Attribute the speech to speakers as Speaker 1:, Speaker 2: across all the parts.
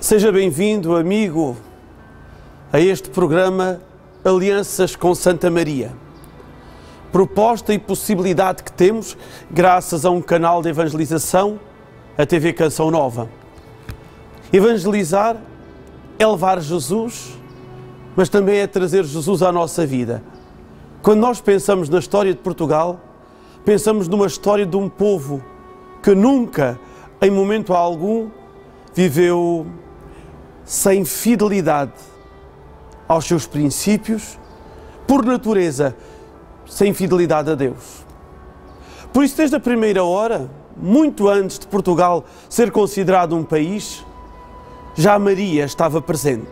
Speaker 1: Seja bem-vindo, amigo, a este programa Alianças com Santa Maria. Proposta e possibilidade que temos graças a um canal de evangelização, a TV Canção Nova. Evangelizar é levar Jesus, mas também é trazer Jesus à nossa vida. Quando nós pensamos na história de Portugal, pensamos numa história de um povo que nunca, em momento algum, viveu sem fidelidade aos seus princípios, por natureza, sem fidelidade a Deus. Por isso, desde a primeira hora, muito antes de Portugal ser considerado um país, já Maria estava presente.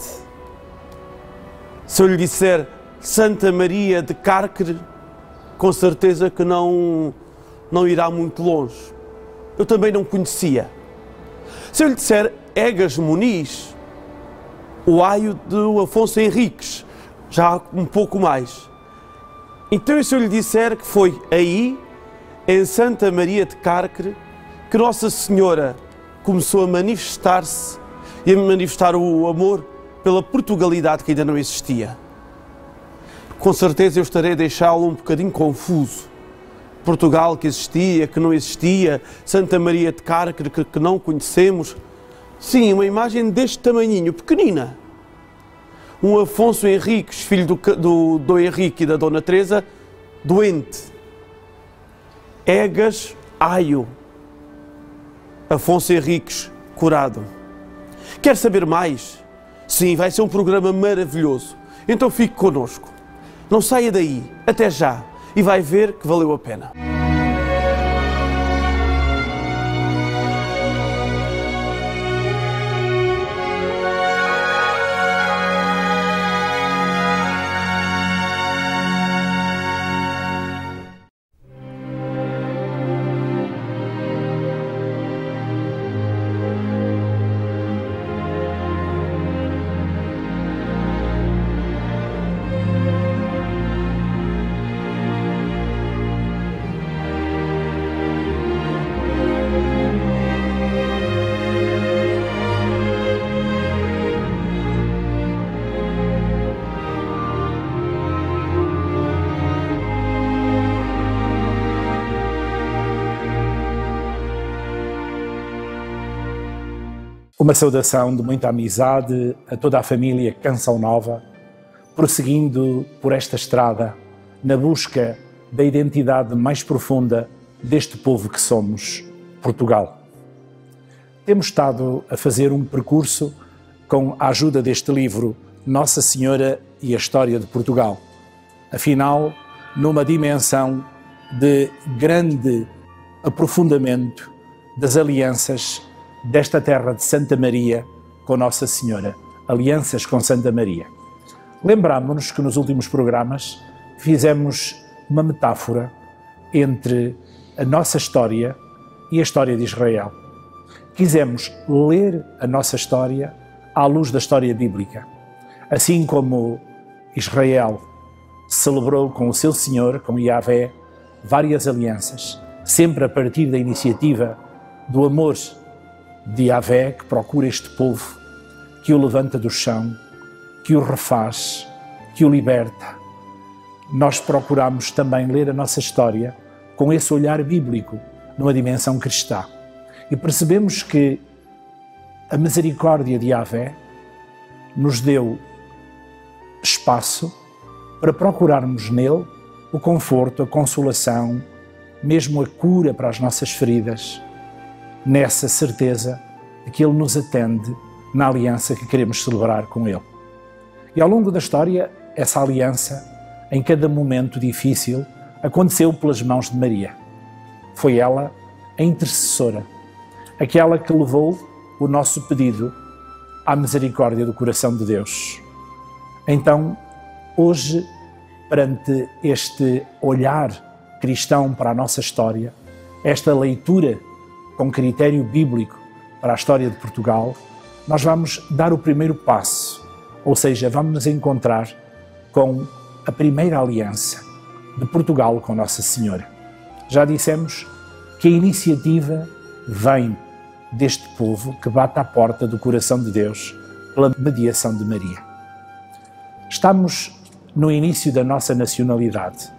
Speaker 1: Se eu lhe disser Santa Maria de Cárcere, com certeza que não irá muito longe. Eu também não conhecia. Se eu lhe disser Egas Muniz, o aio do Afonso Henriques, já um pouco mais. Então, se eu lhe disser que foi aí, em Santa Maria de Cárcere, que Nossa Senhora começou a manifestar-se e a manifestar o amor pela Portugalidade que ainda não existia. Com certeza eu estarei a deixá-lo um bocadinho confuso. Portugal que existia, que não existia, Santa Maria de Cárcere que não conhecemos. Sim, uma imagem deste tamanhinho, pequenina. Um Afonso Henriques, filho do Dom Henrique e da Dona Teresa, doente. Egas Aio. Afonso Henriques, curado. Quer saber mais? Sim, vai ser um programa maravilhoso. Então fique connosco. Não saia daí, até já, e vai ver que valeu a pena.
Speaker 2: Uma saudação de muita amizade a toda a família Canção Nova, prosseguindo por esta estrada na busca da identidade mais profunda deste povo que somos, Portugal. Temos estado a fazer um percurso com a ajuda deste livro, Nossa Senhora e a História de Portugal. Afinal, numa dimensão de grande aprofundamento das alianças desta terra de Santa Maria com Nossa Senhora, alianças com Santa Maria. Lembrámonos que nos últimos programas fizemos uma metáfora entre a nossa história e a história de Israel. Quisemos ler a nossa história à luz da história bíblica. Assim como Israel celebrou com o seu Senhor, com Yahvé, várias alianças, sempre a partir da iniciativa do amor de Yahvé, que procura este povo, que o levanta do chão, que o refaz, que o liberta. Nós procuramos também ler a nossa história com esse olhar bíblico, numa dimensão cristã. E percebemos que a misericórdia de Yahvé nos deu espaço para procurarmos nele o conforto, a consolação, mesmo a cura para as nossas feridas, nessa certeza de que Ele nos atende na aliança que queremos celebrar com Ele. E ao longo da história, essa aliança, em cada momento difícil, aconteceu pelas mãos de Maria. Foi ela a intercessora, aquela que levou o nosso pedido à misericórdia do coração de Deus. Então, hoje, perante este olhar cristão para a nossa história, esta leitura com critério bíblico para a história de Portugal, nós vamos dar o primeiro passo, ou seja, vamos nos encontrar com a primeira aliança de Portugal com Nossa Senhora. Já dissemos que a iniciativa vem deste povo que bate à porta do coração de Deus pela mediação de Maria. Estamos no início da nossa nacionalidade.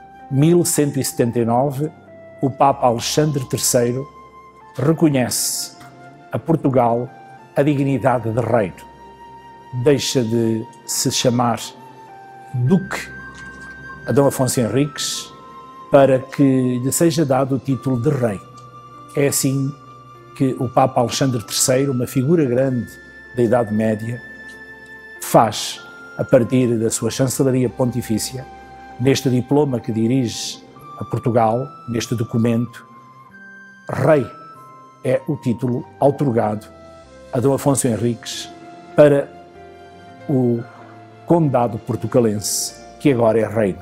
Speaker 2: 1179, o Papa Alexandre III reconhece a Portugal a dignidade de reino. Deixa de se chamar Duque a Dom Afonso Henriques para que lhe seja dado o título de rei. É assim que o Papa Alexandre III, uma figura grande da Idade Média, faz, a partir da sua chancelaria pontifícia, neste diploma que dirige a Portugal, neste documento, rei é o título outorgado a Dom Afonso Henriques para o condado portucalense, que agora é reino.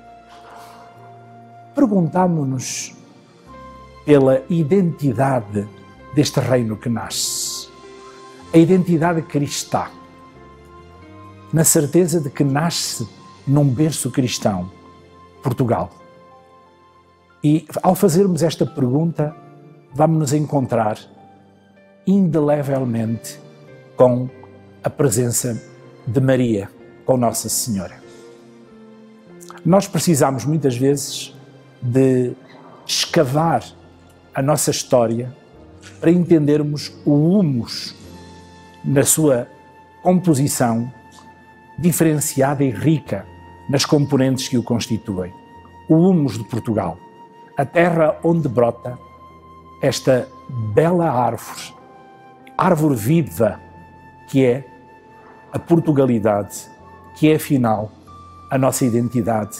Speaker 2: Perguntámo-nos pela identidade deste reino que nasce, a identidade cristã, na certeza de que nasce num berço cristão, Portugal. E ao fazermos esta pergunta, vamos nos encontrar indelevelmente com a presença de Maria, com Nossa Senhora. Nós precisamos muitas vezes de escavar a nossa história para entendermos o humus na sua composição diferenciada e rica nas componentes que o constituem. O humus de Portugal, a terra onde brota esta bela árvore viva que é a Portugalidade, que é afinal a nossa identidade.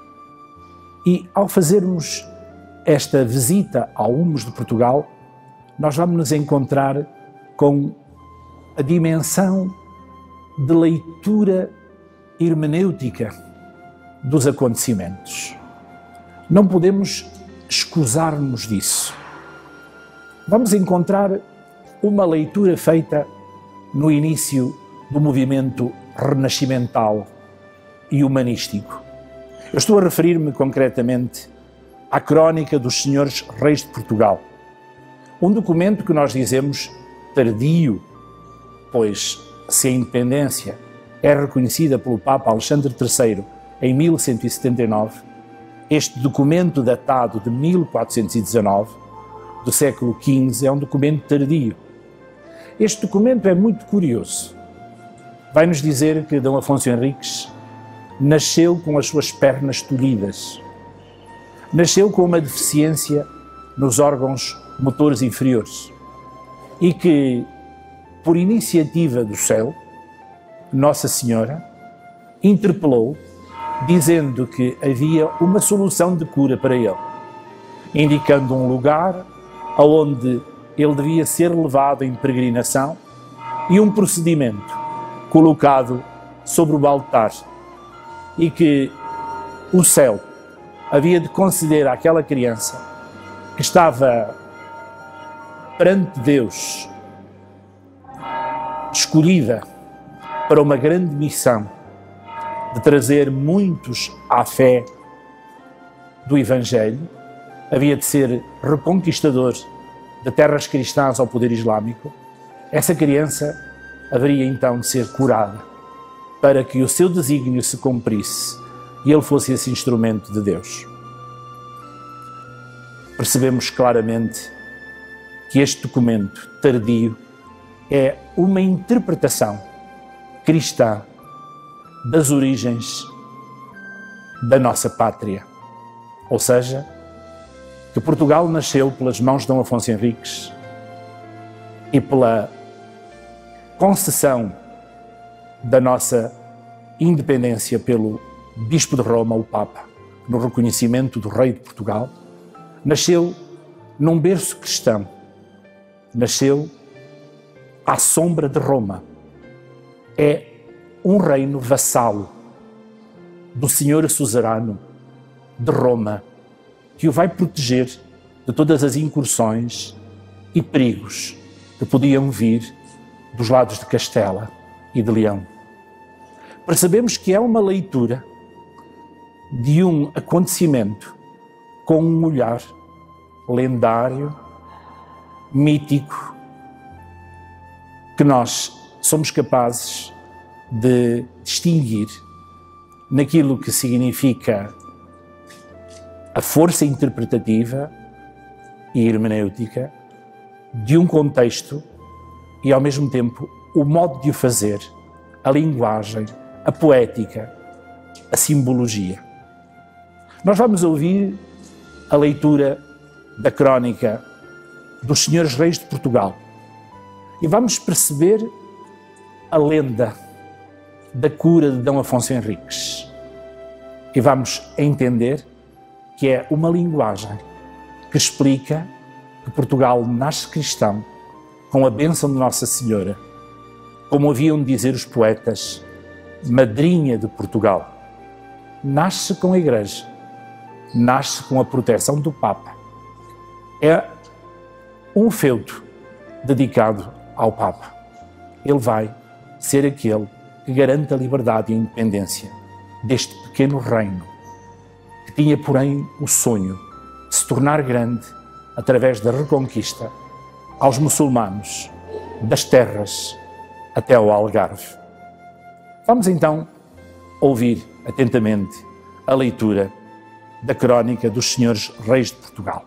Speaker 2: E ao fazermos esta visita ao humus de Portugal, nós vamos nos encontrar com a dimensão de leitura hermenêutica dos acontecimentos. Não podemos escusar-nos disso. Vamos encontrar uma leitura feita no início do movimento renascimental e humanístico. Eu estou a referir-me concretamente à Crónica dos Senhores Reis de Portugal, um documento que nós dizemos tardio, pois se a independência é reconhecida pelo Papa Alexandre III em 1179, este documento datado de 1419, do século XV, é um documento tardio. Este documento é muito curioso. Vai-nos dizer que Dom Afonso Henriques nasceu com as suas pernas tolhidas, nasceu com uma deficiência nos órgãos motores inferiores e que, por iniciativa do céu, Nossa Senhora interpelou, dizendo que havia uma solução de cura para ele, indicando um lugar aonde ele devia ser levado em peregrinação e um procedimento colocado sobre o altar, e que o céu havia de conceder àquela criança que estava perante Deus, escolhida para uma grande missão de trazer muitos à fé do Evangelho, havia de ser reconquistador de terras cristãs ao poder islâmico. Essa criança haveria então de ser curada para que o seu desígnio se cumprisse e ele fosse esse instrumento de Deus. Percebemos claramente que este documento tardio é uma interpretação cristã das origens da nossa pátria. Ou seja, que Portugal nasceu pelas mãos de Dom Afonso Henriques e pela concessão da nossa independência pelo Bispo de Roma, o Papa, no reconhecimento do Rei de Portugal, nasceu num berço cristão, nasceu à sombra de Roma. É um reino vassalo do Senhor suzerano de Roma, que o vai proteger de todas as incursões e perigos que podiam vir dos lados de Castela e de Leão. Percebemos que é uma leitura de um acontecimento com um olhar lendário, mítico, que nós somos capazes de distinguir naquilo que significa a força interpretativa e hermenêutica de um contexto e, ao mesmo tempo, o modo de o fazer, a linguagem, a poética, a simbologia. Nós vamos ouvir a leitura da crónica dos Senhores Reis de Portugal e vamos perceber a lenda da cura de D. Afonso Henriques. E vamos entender que é uma linguagem que explica que Portugal nasce cristão com a bênção de Nossa Senhora, como haviam de dizer os poetas, madrinha de Portugal. Nasce com a Igreja, nasce com a proteção do Papa. É um feudo dedicado ao Papa. Ele vai ser aquele que garante a liberdade e a independência deste pequeno reino, que tinha, porém, o sonho de se tornar grande através da reconquista aos muçulmanos das terras até ao Algarve. Vamos então ouvir atentamente a leitura da crónica dos Senhores Reis de Portugal.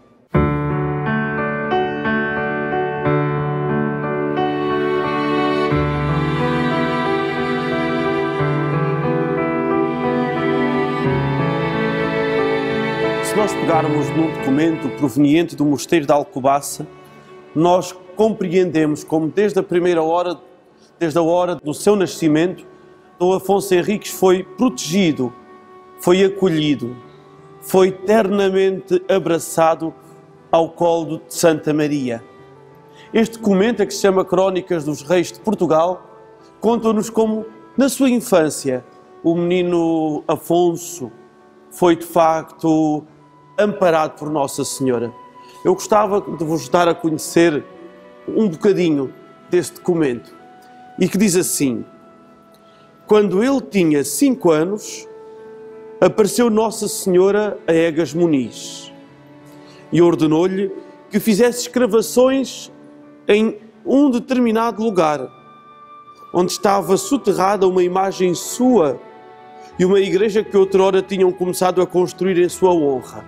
Speaker 1: Se nós pegarmos num documento proveniente do Mosteiro de Alcobaça, nós compreendemos como desde a hora do seu nascimento, D. Afonso Henriques foi protegido, foi acolhido, foi ternamente abraçado ao colo de Santa Maria. Este documento, que se chama Crónicas dos Reis de Portugal, conta-nos como, na sua infância, o menino Afonso foi, de facto, amparado por Nossa Senhora. Eu gostava de vos dar a conhecer um bocadinho deste documento, e que diz assim: quando ele tinha 5 anos, apareceu Nossa Senhora a Egas Muniz e ordenou-lhe que fizesse escavações em um determinado lugar, onde estava soterrada uma imagem sua e uma igreja que outrora tinham começado a construir em sua honra.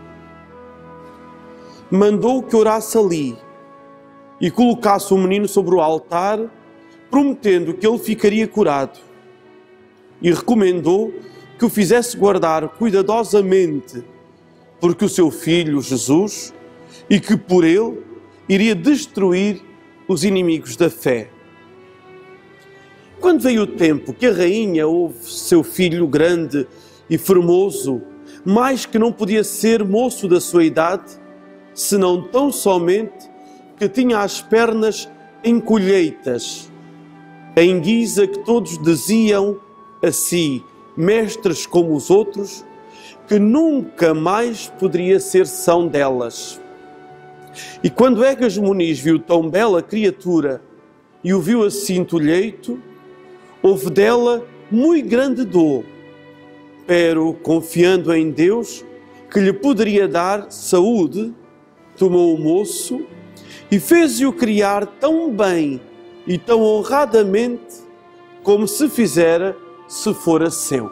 Speaker 1: Mandou que orasse ali e colocasse o menino sobre o altar, prometendo que ele ficaria curado. E recomendou que o fizesse guardar cuidadosamente, porque o seu filho Jesus, e que por ele iria destruir os inimigos da fé. Quando veio o tempo que a rainha houve seu filho grande e formoso, mais que não podia ser moço da sua idade, senão tão somente que tinha as pernas encolheitas, em guisa que todos diziam a si, mestres como os outros, que nunca mais poderia ser são delas. E quando Egas Muniz viu tão bela criatura e o viu assim tolheito, houve dela muito grande dor, pero confiando em Deus que lhe poderia dar saúde, tomou o moço e fez-o criar tão bem e tão honradamente como se fizera se fora seu.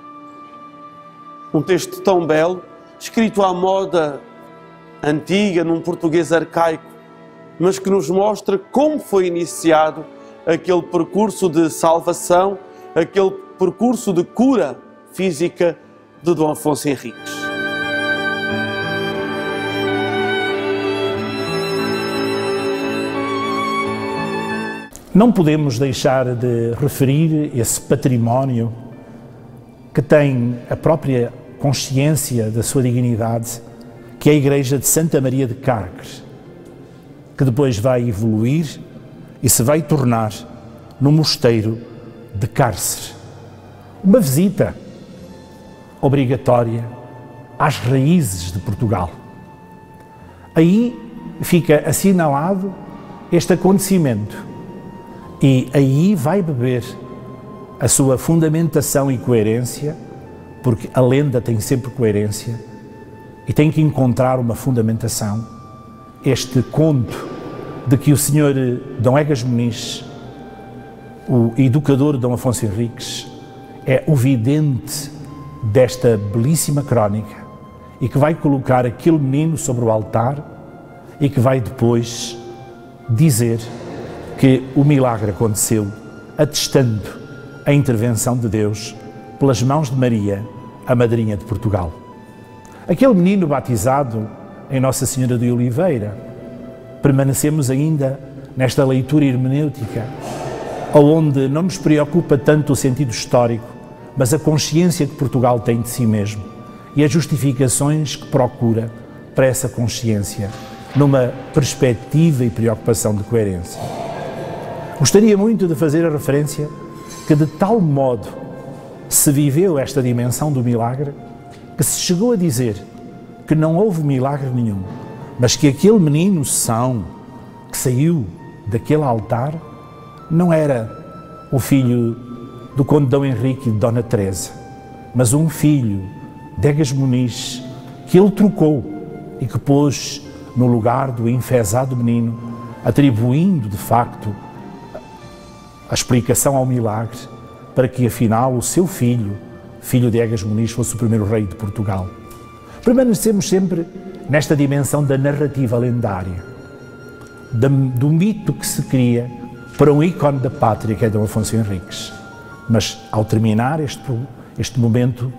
Speaker 1: Um texto tão belo, escrito à moda antiga, num português arcaico, mas que nos mostra como foi iniciado aquele percurso de salvação, aquele percurso de cura física de D. Afonso Henriques.
Speaker 2: Não podemos deixar de referir esse património que tem a própria consciência da sua dignidade, que é a Igreja de Santa Maria de Carques, que depois vai evoluir e se vai tornar no Mosteiro de Cárcer. Uma visita obrigatória às raízes de Portugal. Aí fica assinalado este acontecimento e aí vai beber a sua fundamentação e coerência, porque a lenda tem sempre coerência e tem que encontrar uma fundamentação. Este conto de que o Senhor D. Egas Muniz o educador Dom Afonso Henriques é o vidente desta belíssima crónica e que vai colocar aquele menino sobre o altar e que vai depois dizer que o milagre aconteceu atestando a intervenção de Deus pelas mãos de Maria, a madrinha de Portugal. Aquele menino batizado em Nossa Senhora de Oliveira, permanecemos ainda nesta leitura hermenêutica, onde não nos preocupa tanto o sentido histórico, mas a consciência que Portugal tem de si mesmo e as justificações que procura para essa consciência, numa perspectiva e preocupação de coerência. Gostaria muito de fazer a referência que de tal modo se viveu esta dimensão do milagre, que se chegou a dizer que não houve milagre nenhum, mas que aquele menino são que saiu daquele altar não era o filho do conde Dom Henrique e de Dona Teresa, mas um filho de Egas Muniz que ele trocou e que pôs no lugar do enfezado menino, atribuindo de facto a explicação ao milagre para que afinal o seu filho, filho de Egas Muniz, fosse o primeiro rei de Portugal. Permanecemos sempre nesta dimensão da narrativa lendária, do mito que se cria para um ícone da pátria que é Dom Afonso Henriques. Mas ao terminar este momento,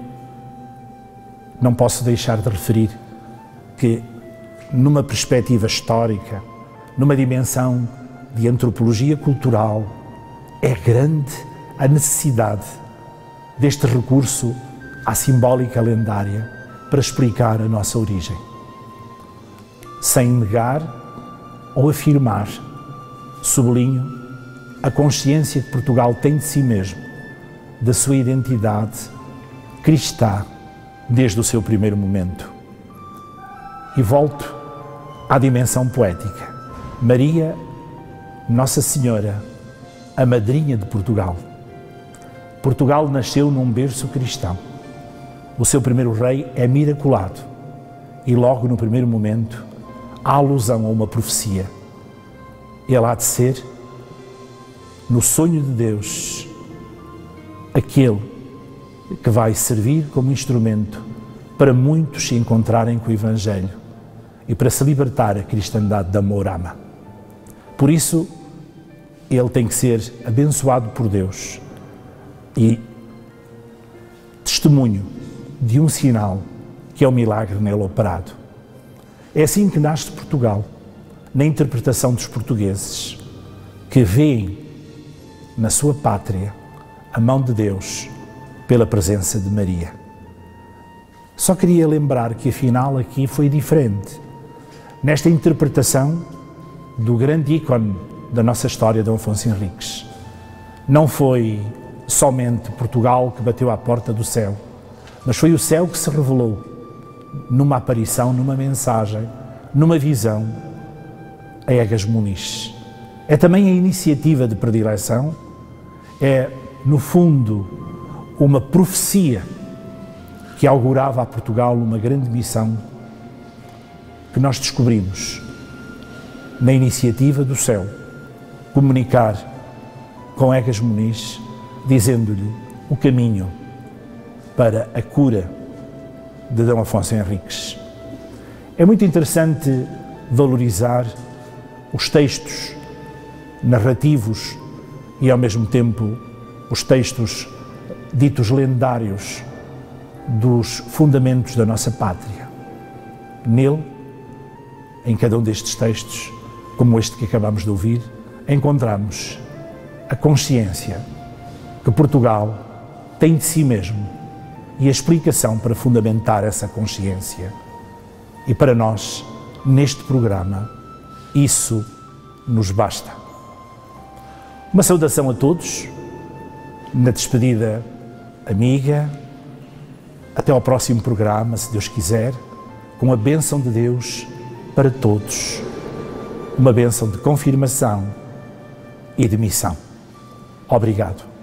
Speaker 2: não posso deixar de referir que numa perspectiva histórica, numa dimensão de antropologia cultural, é grande a necessidade deste recurso à simbólica lendária para explicar a nossa origem, sem negar ou afirmar, sublinho, a consciência que Portugal tem de si mesmo, da sua identidade cristã desde o seu primeiro momento. E volto à dimensão poética. Maria, Nossa Senhora, a madrinha de Portugal. Portugal nasceu num berço cristão. O seu primeiro rei é miraculado e logo no primeiro momento há alusão a uma profecia. Ele há de ser, no sonho de Deus, aquele que vai servir como instrumento para muitos se encontrarem com o Evangelho e para se libertar a cristandade da Morama. Por isso, ele tem que ser abençoado por Deus e testemunho de um sinal que é o milagre nele operado. É assim que nasce Portugal, na interpretação dos portugueses, que veem na sua pátria a mão de Deus pela presença de Maria. Só queria lembrar que afinal aqui foi diferente. Nesta interpretação do grande ícone da nossa história, Dom Afonso Henriques, não foi somente Portugal que bateu à porta do céu, mas foi o céu que se revelou numa aparição, numa mensagem, numa visão a Egas Muniz. É também a iniciativa de predileção, é, no fundo, uma profecia que augurava a Portugal uma grande missão que nós descobrimos na iniciativa do céu, comunicar com Egas Muniz, dizendo-lhe o caminho para a cura de Dom Afonso Henriques. É muito interessante valorizar os textos narrativos e, ao mesmo tempo, os textos ditos lendários dos fundamentos da nossa pátria. Nele, em cada um destes textos, como este que acabamos de ouvir, encontramos a consciência que Portugal tem de si mesmo e a explicação para fundamentar essa consciência. E para nós, neste programa, isso nos basta. Uma saudação a todos, na despedida amiga, até ao próximo programa, se Deus quiser, com a bênção de Deus para todos, uma bênção de confirmação e de missão. Obrigado.